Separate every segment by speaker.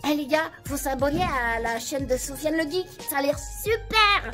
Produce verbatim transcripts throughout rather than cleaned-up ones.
Speaker 1: Eh les gars, faut s'abonner à la chaîne de Sofiane le Geek, ça a l'air super.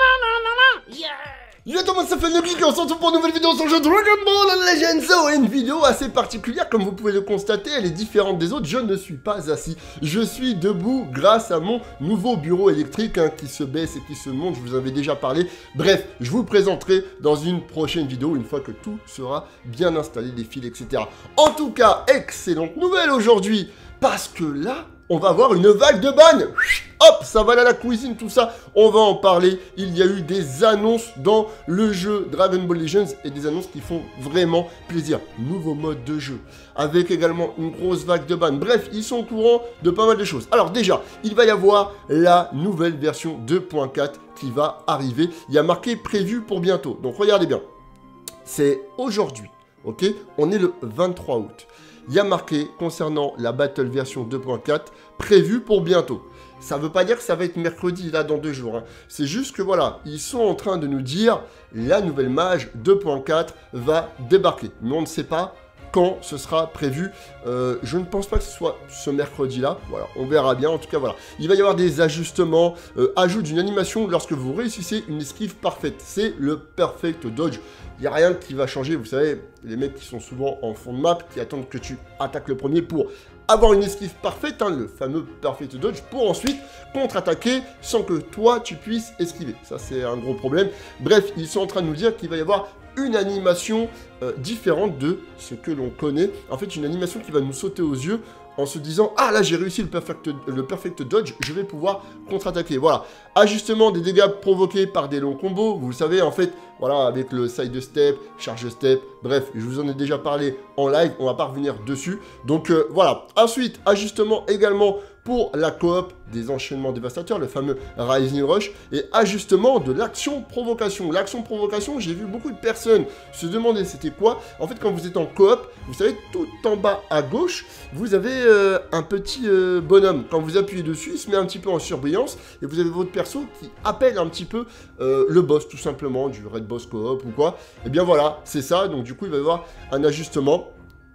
Speaker 1: Yeah.
Speaker 2: Yo tout le monde, c'est Sofiane le Geek et on se retrouve pour une nouvelle vidéo sur le jeu Dragon Ball Legends. Une vidéo assez particulière, comme vous pouvez le constater, elle est différente des autres. Je ne suis pas assis, je suis debout grâce à mon nouveau bureau électrique hein, qui se baisse et qui se monte, je vous en avais déjà parlé. Bref, je vous présenterai dans une prochaine vidéo, une fois que tout sera bien installé, les fils, et cetera. En tout cas, excellente nouvelle aujourd'hui, parce que là, on va avoir une vague de ban. Hop, ça va aller à la cuisine, tout ça. On va en parler. Il y a eu des annonces dans le jeu Dragon Ball Legends et des annonces qui font vraiment plaisir. Nouveau mode de jeu, avec également une grosse vague de ban. Bref, ils sont au courant de pas mal de choses. Alors déjà, il va y avoir la nouvelle version deux point quatre qui va arriver. Il y a marqué prévu pour bientôt. Donc regardez bien. C'est aujourd'hui, ok? On est le vingt-trois août. Il y a marqué concernant la Battle version deux point quatre, prévue pour bientôt. Ça ne veut pas dire que ça va être mercredi, là, dans deux jours. Hein. C'est juste que, voilà, ils sont en train de nous dire la nouvelle mage deux point quatre va débarquer. Mais on ne sait pas quand ce sera prévu. Euh, je ne pense pas que ce soit ce mercredi-là. Voilà, on verra bien. En tout cas, voilà. Il va y avoir des ajustements. Euh, ajout d'une animation lorsque vous réussissez une esquive parfaite. C'est le Perfect Dodge. Il n'y a rien qui va changer. Vous savez, les mecs qui sont souvent en fond de map, qui attendent que tu attaques le premier pour avoir une esquive parfaite, hein, le fameux Perfect Dodge, pour ensuite contre-attaquer sans que toi, tu puisses esquiver. Ça, c'est un gros problème. Bref, ils sont en train de nous dire qu'il va y avoir une animation euh, différente de ce que l'on connaît. En fait, une animation qui va nous sauter aux yeux en se disant « Ah, là, j'ai réussi le perfect, le perfect Dodge, je vais pouvoir contre-attaquer. » Voilà. Ajustement des dégâts provoqués par des longs combos. Vous le savez, en fait, voilà, avec le side step, charge step, bref, je vous en ai déjà parlé en live, on va pas revenir dessus. Donc, euh, voilà. Ensuite, ajustement également pour la coop des enchaînements dévastateurs, le fameux Rising Rush, et ajustement de l'action provocation. L'action provocation, j'ai vu beaucoup de personnes se demander c'était quoi. En fait, quand vous êtes en coop, vous savez, tout en bas à gauche, vous avez euh, un petit euh, bonhomme. Quand vous appuyez dessus, il se met un petit peu en surbrillance, et vous avez votre perso qui appelle un petit peu euh, le boss, tout simplement, du Red Boss Coop ou quoi. Et bien voilà, c'est ça, donc du coup, il va y avoir un ajustement.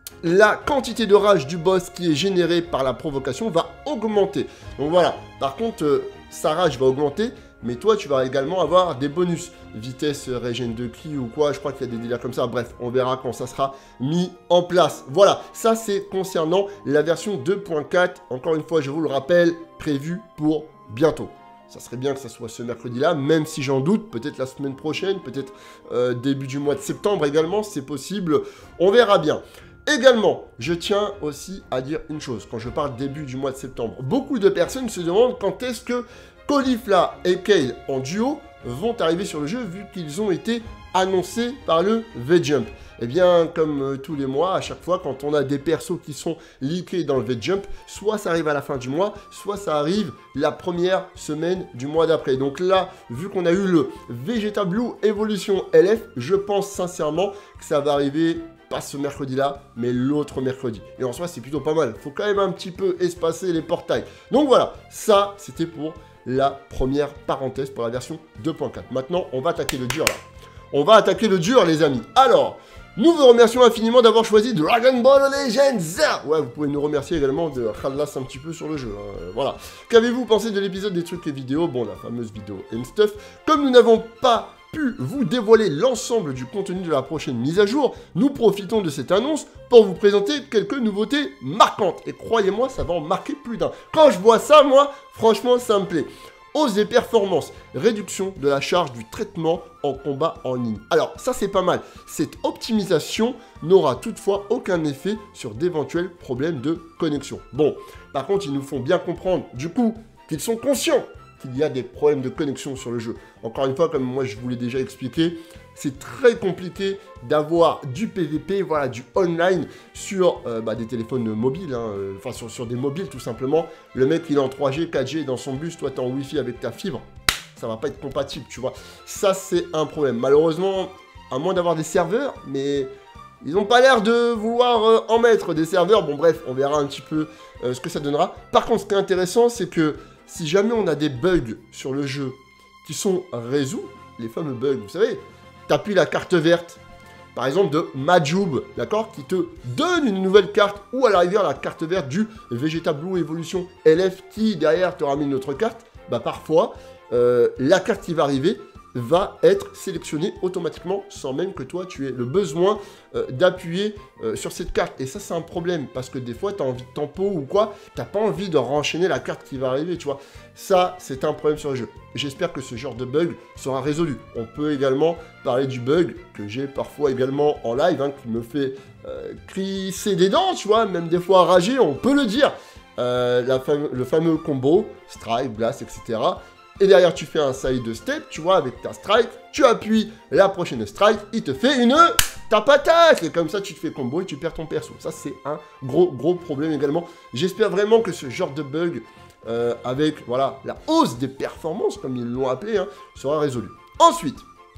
Speaker 2: La quantité de rage du boss qui est générée par la provocation va augmenter. Donc voilà, par contre, euh, sa rage va augmenter, mais toi, tu vas également avoir des bonus. Vitesse, régène de ki ou quoi, je crois qu'il y a des délires comme ça. Bref, on verra quand ça sera mis en place. Voilà, ça c'est concernant la version deux point quatre. Encore une fois, je vous le rappelle, prévu pour bientôt. Ça serait bien que ça soit ce mercredi-là, même si j'en doute, peut-être la semaine prochaine, peut-être euh, début du mois de septembre également, c'est possible. On verra bien. Également, je tiens aussi à dire une chose, quand je parle début du mois de septembre, beaucoup de personnes se demandent quand est-ce que Caulifla et Kale en duo vont arriver sur le jeu, vu qu'ils ont été annoncés par le V-Jump. Eh bien, comme euh, tous les mois, à chaque fois, quand on a des persos qui sont leakés dans le V-Jump, soit ça arrive à la fin du mois, soit ça arrive la première semaine du mois d'après. Donc là, vu qu'on a eu le Vegeta Blue Evolution L F, je pense sincèrement que ça va arriver pas ce mercredi-là, mais l'autre mercredi. Et en soi, c'est plutôt pas mal. Faut quand même un petit peu espacer les portails. Donc voilà, ça, c'était pour la première parenthèse pour la version deux point quatre. Maintenant, on va attaquer le dur, là. On va attaquer le dur, les amis. Alors, nous vous remercions infiniment d'avoir choisi Dragon Ball Legends. Ouais, vous pouvez nous remercier également de khalas un petit peu sur le jeu. Hein. Voilà. Qu'avez-vous pensé de l'épisode des trucs et vidéos? Bon, la fameuse vidéo and stuff. Comme nous n'avons pas pu vous dévoiler l'ensemble du contenu de la prochaine mise à jour, nous profitons de cette annonce pour vous présenter quelques nouveautés marquantes. Et croyez-moi, ça va en marquer plus d'un. Quand je vois ça, moi, franchement, ça me plaît. Hausse des performances, réduction de la charge du traitement en combat en ligne. Alors, ça c'est pas mal. Cette optimisation n'aura toutefois aucun effet sur d'éventuels problèmes de connexion. Bon, par contre, ils nous font bien comprendre, du coup, qu'ils sont conscients qu'il y a des problèmes de connexion sur le jeu. Encore une fois, comme moi je vous l'ai déjà expliqué, c'est très compliqué d'avoir du P V P, voilà, du online sur euh, bah, des téléphones mobiles, hein, euh, enfin sur, sur des mobiles tout simplement. Le mec il est en trois G, quatre G dans son bus, toi t'es en Wi-Fi avec ta fibre, ça va pas être compatible, tu vois. Ça c'est un problème. Malheureusement, à moins d'avoir des serveurs, mais ils n'ont pas l'air de vouloir euh, en mettre des serveurs. Bon bref, on verra un petit peu euh, ce que ça donnera. Par contre, ce qui est intéressant, c'est que si jamais on a des bugs sur le jeu qui sont résolus, les fameux bugs, vous savez, t'appuies la carte verte, par exemple de Majoub, d'accord, qui te donne une nouvelle carte, ou à l'arrivée la carte verte du Vegeta Blue Evolution L F qui derrière te ramène une autre carte, bah parfois, euh, la carte qui va arriver va être sélectionnée automatiquement sans même que toi tu aies le besoin euh, d'appuyer euh, sur cette carte. Et ça c'est un problème parce que des fois tu as envie de tempo ou quoi, t'as pas envie de renchaîner la carte qui va arriver, tu vois. Ça c'est un problème sur le jeu. J'espère que ce genre de bug sera résolu. On peut également parler du bug que j'ai parfois également en live, hein, qui me fait euh, crisser des dents, tu vois, même des fois rager, on peut le dire. Euh, la fame le fameux combo, strike, blast, et cetera. Et derrière, tu fais un side step, tu vois, avec ta strike, tu appuies la prochaine strike, il te fait une tape-attaque. Et comme ça, tu te fais combo et tu perds ton perso. Ça, c'est un gros, gros problème également. J'espère vraiment que ce genre de bug, euh, avec, voilà, la hausse des performances, comme ils l'ont appelé, hein, sera résolu. Ensuite,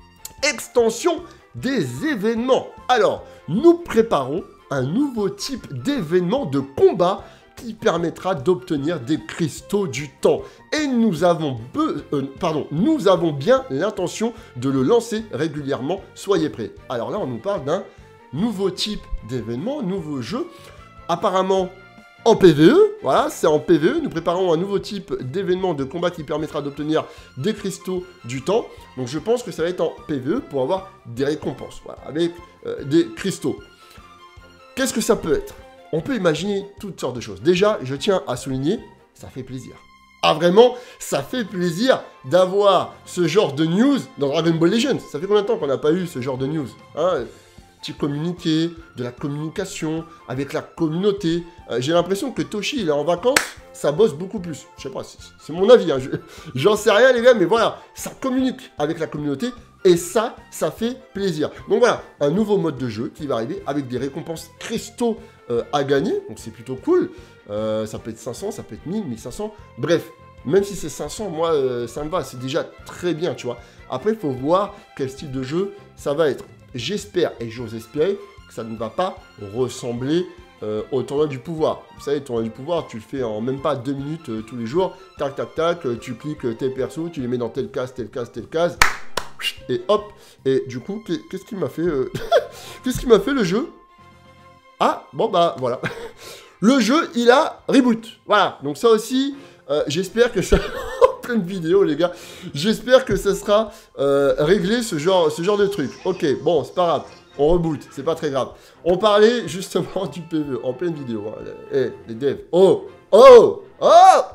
Speaker 2: extension des événements. Alors, nous préparons un nouveau type d'événement de combat qui permettra d'obtenir des cristaux du temps. Et nous avons, be euh, pardon, nous avons bien l'intention de le lancer régulièrement. Soyez prêts. Alors là, on nous parle d'un nouveau type d'événement, nouveau jeu. Apparemment, en P V E. Voilà, c'est en P V E. Nous préparons un nouveau type d'événement de combat qui permettra d'obtenir des cristaux du temps. Donc je pense que ça va être en P V E pour avoir des récompenses. Voilà, avec euh, des cristaux. Qu'est-ce que ça peut être ? On peut imaginer toutes sortes de choses. Déjà, je tiens à souligner, ça fait plaisir. Ah vraiment, ça fait plaisir d'avoir ce genre de news dans Dragon Ball Legends. Ça fait combien de temps qu'on n'a pas eu ce genre de news, hein? Petit communiqué, de la communication avec la communauté. Euh, J'ai l'impression que Toshi, il est en vacances, ça bosse beaucoup plus. Je sais pas, c'est mon avis, hein. J'en sais rien les gars, mais voilà, ça communique avec la communauté. Et ça, ça fait plaisir. Donc voilà, un nouveau mode de jeu qui va arriver avec des récompenses cristaux euh, à gagner. Donc c'est plutôt cool. Euh, ça peut être cinq cents, ça peut être mille, mille cinq cents. Bref, même si c'est cinq cents, moi, euh, ça me va. C'est déjà très bien, tu vois. Après, il faut voir quel style de jeu ça va être. J'espère, et j'ose espérer, que ça ne va pas ressembler euh, au tournoi du pouvoir. Vous savez, le tournoi du pouvoir, tu le fais en même pas deux minutes euh, tous les jours. Tac, tac, tac. Euh, tu cliques tes persos, tu les mets dans telle case, telle case, telle case. Et hop, et du coup, qu'est-ce qui m'a fait euh... Qu'est-ce qui m'a fait le jeu? Ah, bon bah voilà. Le jeu, il a reboot. Voilà, donc ça aussi, euh, j'espère que ça... plein de vidéos, les gars. J'espère que ça sera euh, réglé, ce genre, ce genre de truc. Ok, bon, c'est pas grave. On reboot, c'est pas très grave. On parlait justement du P V E en pleine vidéo. Hein. Eh, les devs. Oh, oh, oh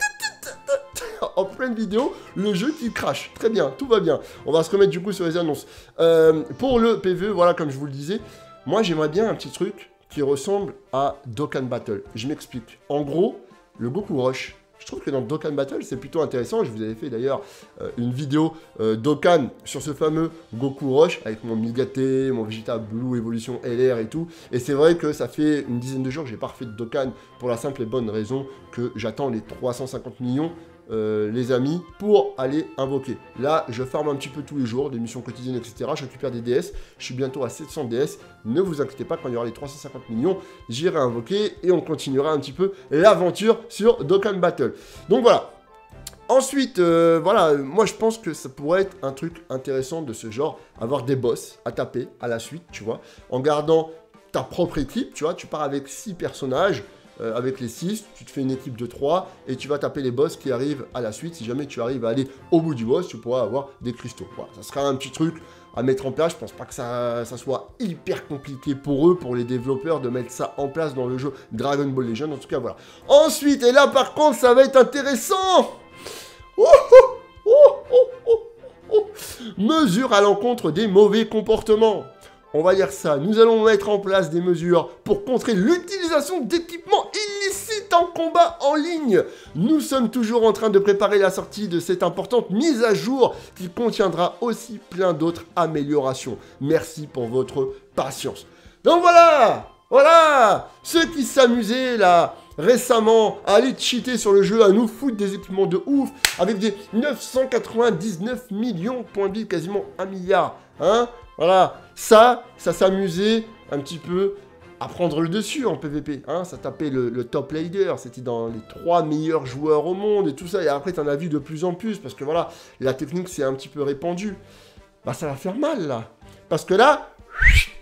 Speaker 2: en pleine vidéo, le jeu qui crache. Très bien, tout va bien. On va se remettre du coup sur les annonces. Euh, pour le P V E, voilà, comme je vous le disais, moi j'aimerais bien un petit truc qui ressemble à Dokkan Battle. Je m'explique. En gros, le Goku Rush. Je trouve que dans Dokkan Battle, c'est plutôt intéressant. Je vous avais fait d'ailleurs euh, une vidéo euh, Dokkan sur ce fameux Goku Rush avec mon Migate, mon Vegeta Blue Evolution L R et tout. Et c'est vrai que ça fait une dizaine de jours que j'ai pas refait de Dokkan pour la simple et bonne raison que j'attends les trois cent cinquante millions. Euh, les amis, pour aller invoquer. Là, je farme un petit peu tous les jours, des missions quotidiennes, et cetera. Je récupère des D S. Je suis bientôt à sept cents D S. Ne vous inquiétez pas, quand il y aura les trois cent cinquante millions, j'irai invoquer et on continuera un petit peu l'aventure sur Dokkan Battle. Donc voilà. Ensuite, euh, voilà, moi je pense que ça pourrait être un truc intéressant de ce genre, avoir des boss à taper à la suite, tu vois, en gardant ta propre équipe, tu vois, tu pars avec six personnages. Euh, avec les six, tu te fais une équipe de trois et tu vas taper les boss qui arrivent à la suite. Si jamais tu arrives à aller au bout du boss, tu pourras avoir des cristaux. Voilà, ça sera un petit truc à mettre en place. Je pense pas que ça, ça soit hyper compliqué pour eux, pour les développeurs, de mettre ça en place dans le jeu Dragon Ball Legends. En tout cas, voilà. Ensuite, et là par contre, ça va être intéressant. Oh, oh, oh, oh, oh, oh. Mesures à l'encontre des mauvais comportements. On va dire ça, nous allons mettre en place des mesures pour contrer l'utilisation d'équipements illicites en combat en ligne. Nous sommes toujours en train de préparer la sortie de cette importante mise à jour qui contiendra aussi plein d'autres améliorations. Merci pour votre patience. Donc voilà, voilà, ceux qui s'amusaient là récemment à aller cheater sur le jeu, à nous foutre des équipements de ouf avec des neuf cent quatre-vingt-dix-neuf millions de points de vie, quasiment un milliard, hein. Voilà, ça, ça s'amusait un petit peu à prendre le dessus en P V P. Hein, ça tapait le, le top leader, c'était dans les trois meilleurs joueurs au monde et tout ça. Et après, t'en as vu de plus en plus parce que voilà, la technique s'est un petit peu répandue. Bah, ça va faire mal là. Parce que là,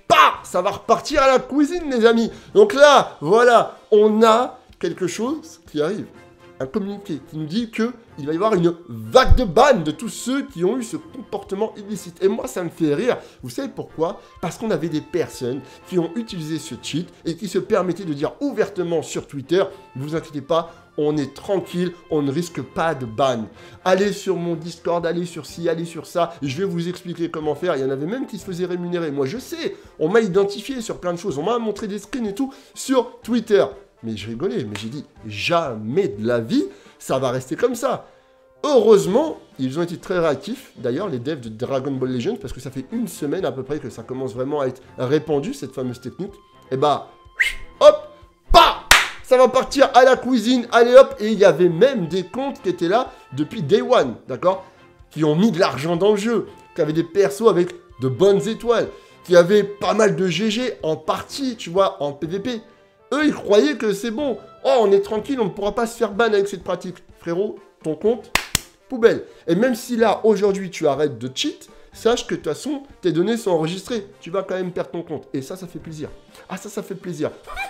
Speaker 2: Bah, ça va repartir à la cuisine, les amis. Donc là, voilà, on a quelque chose qui arrive. Un communiqué qui nous dit qu'il va y avoir une vague de ban de tous ceux qui ont eu ce comportement illicite. Et moi, ça me fait rire. Vous savez pourquoi? Parce qu'on avait des personnes qui ont utilisé ce cheat et qui se permettaient de dire ouvertement sur Twitter, ne vous inquiétez pas, on est tranquille, on ne risque pas de ban. Allez sur mon Discord, allez sur ci, allez sur ça, je vais vous expliquer comment faire. Il y en avait même qui se faisaient rémunérer. Moi, je sais, on m'a identifié sur plein de choses, on m'a montré des screens et tout sur Twitter. Mais je rigolais, mais j'ai dit, jamais de la vie, ça va rester comme ça. Heureusement, ils ont été très réactifs, d'ailleurs, les devs de Dragon Ball Legends, parce que ça fait une semaine à peu près que ça commence vraiment à être répandu, cette fameuse technique. Et bah, hop, pa, ça va partir à la cuisine, allez hop, et il y avait même des comptes qui étaient là depuis Day One, d'accord? Qui ont mis de l'argent dans le jeu, qui avaient des persos avec de bonnes étoiles, qui avaient pas mal de G G en partie, tu vois, en P V P. Eux, ils croyaient que c'est bon. Oh, on est tranquille, on ne pourra pas se faire ban avec cette pratique. Frérot, ton compte, poubelle. Et même si là, aujourd'hui, tu arrêtes de cheat, sache que de toute façon, tes données sont enregistrées. Tu vas quand même perdre ton compte. Et ça, ça fait plaisir. Ah, ça, ça fait plaisir.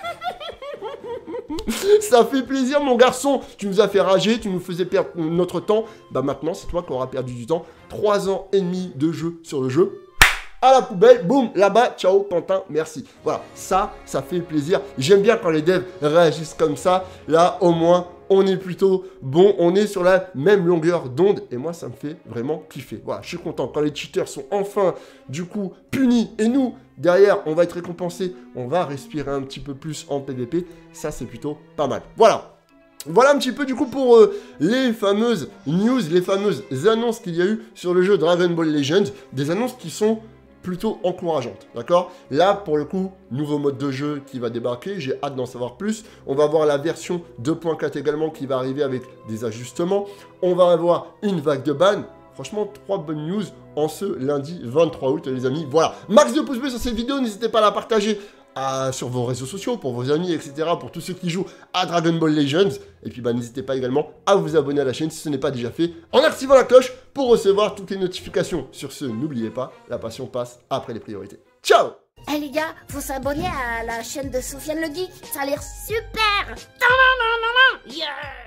Speaker 2: Ça fait plaisir, mon garçon. Tu nous as fait rager, tu nous faisais perdre notre temps. Bah maintenant, c'est toi qui auras perdu du temps. Trois ans et demi de jeu sur le jeu. À la poubelle, boum, là-bas, ciao, Pantin, merci. Voilà, ça, ça fait plaisir. J'aime bien quand les devs réagissent comme ça. Là, au moins, on est plutôt bon, on est sur la même longueur d'onde. Et moi, ça me fait vraiment kiffer. Voilà, je suis content. Quand les cheaters sont enfin, du coup, punis. Et nous, derrière, on va être récompensés. On va respirer un petit peu plus en P V P. Ça, c'est plutôt pas mal. Voilà. Voilà un petit peu du coup pour euh, les fameuses news, les fameuses annonces qu'il y a eu sur le jeu Dragon Ball Legends. Des annonces qui sont plutôt encourageante, d'accord? Là, pour le coup, nouveau mode de jeu qui va débarquer, j'ai hâte d'en savoir plus. On va avoir la version deux point quatre également qui va arriver avec des ajustements. On va avoir une vague de ban. Franchement, trois bonnes news en ce lundi vingt-trois août, les amis. Voilà, max de pouces bleus sur cette vidéo, n'hésitez pas à la partager à, sur vos réseaux sociaux, pour vos amis, et cetera, pour tous ceux qui jouent à Dragon Ball Legends. Et puis, bah, n'hésitez pas également à vous abonner à la chaîne si ce n'est pas déjà fait, en activant la cloche pour recevoir toutes les notifications. Sur ce, n'oubliez pas, la passion passe après les priorités. Ciao!
Speaker 1: Eh hey les gars, faut s'abonner à la chaîne de Sofiane le Geek, ça a l'air super. Yeah.